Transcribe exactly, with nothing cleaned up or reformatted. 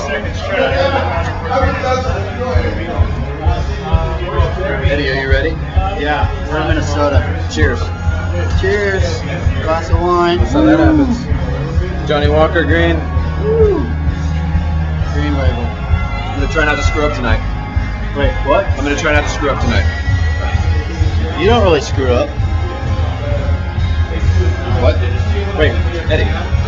Eddie, are you ready? Yeah, we're in Minnesota. Cheers. Cheers. Glass of wine. That's how that happens. Johnny Walker, green. Green label. I'm gonna try not to screw up tonight. Wait, what? I'm gonna try not to screw up tonight. You don't really screw up. What? Wait, Eddie.